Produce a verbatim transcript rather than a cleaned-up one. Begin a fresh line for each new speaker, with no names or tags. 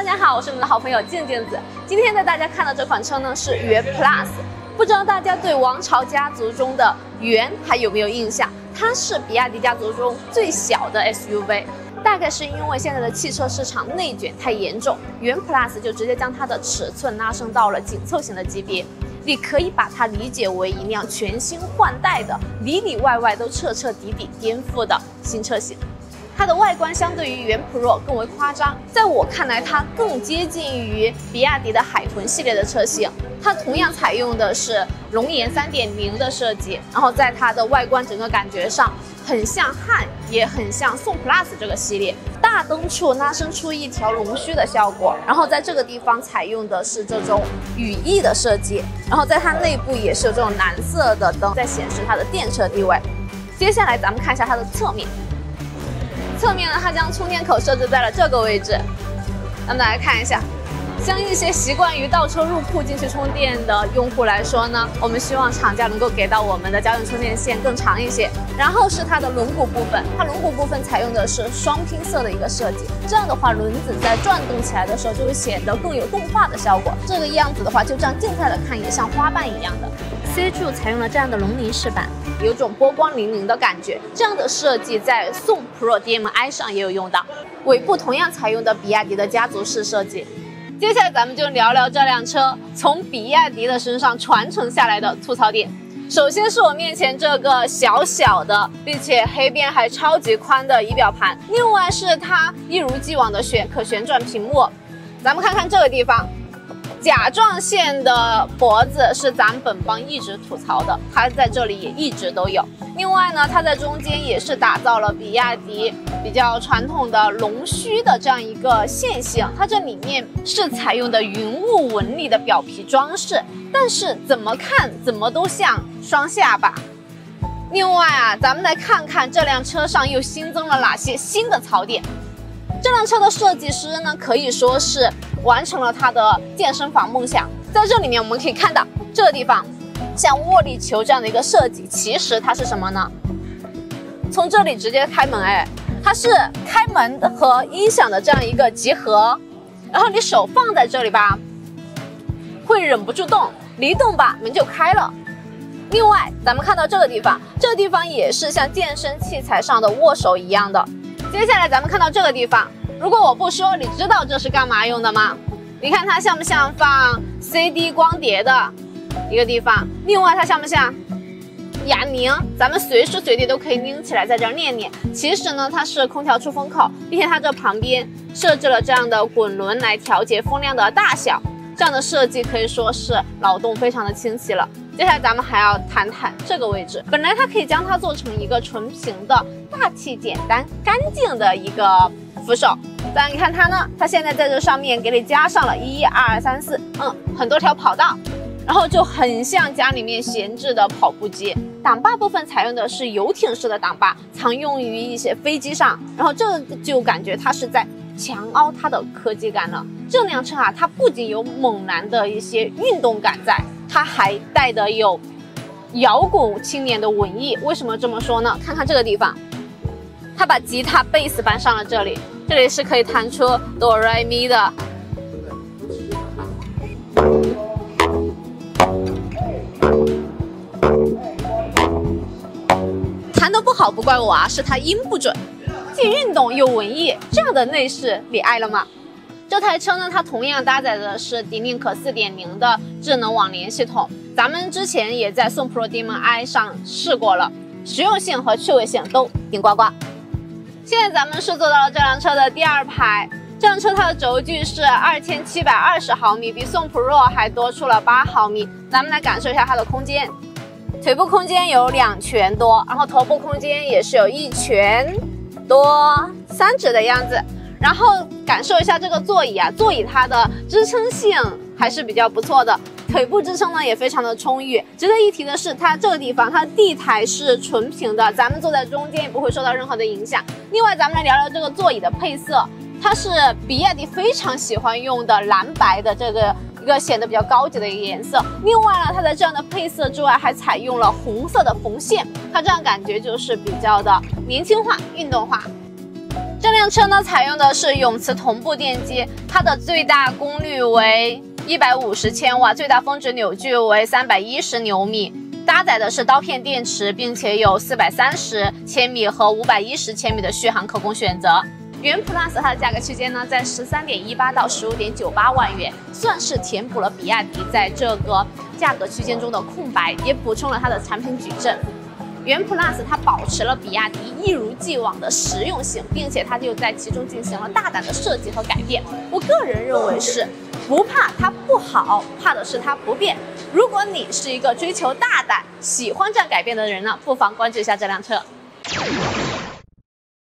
家好，我是你们的好朋友静静子。今天带大家看的这款车呢是元 Plus， 不知道大家对王朝家族中的元还有没有印象？它是比亚迪家族中最小的 S U V。 大概是因为现在的汽车市场内卷太严重，元 Plus 就直接将它的尺寸拉升到了紧凑型的级别。你可以把它理解为一辆全新换代的、里里外外都彻彻底底颠覆的新车型。它的外观相对于元 Pro 更为夸张，在我看来，它更接近于比亚迪的海豚系列的车型。它同样采用的是龙颜 三点零 的设计，然后在它的外观整个感觉上，很像汉，也很像宋 Plus 这个系列。大灯处拉伸出一条龙须的效果，然后在这个地方采用的是这种羽翼的设计，然后在它内部也是有这种蓝色的灯在显示它的电车地位。接下来咱们看一下它的侧面。 侧面呢，它将充电口设置在了这个位置。咱们来看一下，像一些习惯于倒车入库进去充电的用户来说呢，我们希望厂家能够给到我们的家用充电线更长一些。然后是它的轮毂部分，它轮毂部分采用的是双拼色的一个设计，这样的话轮子在转动起来的时候就会显得更有动画的效果。这个样子的话，就这样静态的看也像花瓣一样的。C 柱采用了这样的龙鳞饰板。 有种波光粼粼的感觉，这样的设计在宋 Pro D M I 上也有用到。尾部同样采用的比亚迪的家族式设计。接下来咱们就聊聊这辆车从比亚迪的身上传承下来的吐槽点。首先是我面前这个小小的，并且黑边还超级宽的仪表盘，另外是它一如既往的旋可旋转屏幕。咱们看看这个地方。 甲状腺的脖子是咱本帮一直吐槽的，它在这里也一直都有。另外呢，它在中间也是打造了比亚迪比较传统的龙须的这样一个线性，它这里面是采用的云雾纹理的表皮装饰，但是怎么看怎么都像双下巴。另外啊，咱们来看看这辆车上又新增了哪些新的槽点。 这辆车的设计师呢，可以说是完成了他的健身房梦想。在这里面，我们可以看到这个地方像握力球这样的一个设计，其实它是什么呢？从这里直接开门，哎，它是开门和音响的这样一个结合。然后你手放在这里吧，会忍不住动，你一动吧，门就开了。另外，咱们看到这个地方，这个地方也是像健身器材上的握手一样的。 接下来咱们看到这个地方，如果我不说，你知道这是干嘛用的吗？你看它像不像放 C D 光碟的一个地方？另外它像不像哑铃？咱们随时随地都可以拎起来在这儿练练。其实呢，它是空调出风口，并且它这旁边设置了这样的滚轮来调节风量的大小，这样的设计可以说是脑洞非常的清奇了。 接下来咱们还要谈谈这个位置，本来它可以将它做成一个纯平的、大气简单、干净的一个扶手，但你看它呢，它现在在这上面给你加上了一二三四，嗯，很多条跑道，然后就很像家里面闲置的跑步机。挡把部分采用的是游艇式的挡把，常用于一些飞机上，然后这就感觉它是在强凹它的科技感了。这辆车啊，它不仅有猛男的一些运动感在。 它还带的有摇滚青年的文艺，为什么这么说呢？看看这个地方，它把吉他、贝斯搬上了这里，这里是可以弹出哆来咪的。弹得不好不怪我啊，是它音不准。既运动又文艺，这样的内饰你爱了吗？ 这台车呢，它同样搭载的是迪令可 四点零 的智能网联系统，咱们之前也在宋 Pro D M I 上试过了，实用性和趣味性都顶呱呱。现在咱们是坐到了这辆车的第二排，这辆车它的轴距是二千七百二十毫米，比宋 Pro 还多出了八毫米。咱们来感受一下它的空间，腿部空间有两拳多，然后头部空间也是有一拳多三指的样子。 然后感受一下这个座椅啊，座椅它的支撑性还是比较不错的，腿部支撑呢也非常的充裕。值得一提的是，它这个地方它的地台是纯平的，咱们坐在中间也不会受到任何的影响。另外，咱们来聊聊这个座椅的配色，它是比亚迪非常喜欢用的蓝白的这个一个显得比较高级的一个颜色。另外呢，它在这样的配色之外，还采用了红色的缝线，它这样感觉就是比较的年轻化、运动化。这辆车呢，采用的是永磁同步电机，它的最大功率为一百五十千瓦，最大峰值扭矩为三百一十牛米，搭载的是刀片电池，并且有四百三十千米和五百一十千米的续航可供选择。元 Plus 它的价格区间呢，在十三点一八到十五点九八万元，算是填补了比亚迪在这个价格区间中的空白，也补充了它的产品矩阵。元 Plus 它保持了比亚迪一如既往的实用性，并且它就在其中进行了大胆的设计和改变。我个人认为是不怕它不好，怕的是它不变。如果你是一个追求大胆、喜欢这样改变的人呢，不妨关注一下这辆车。